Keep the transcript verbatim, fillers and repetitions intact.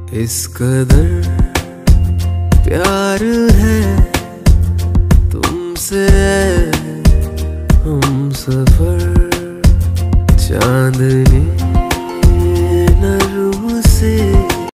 इस कदर प्यार है तुमसे हम सफर चांदनी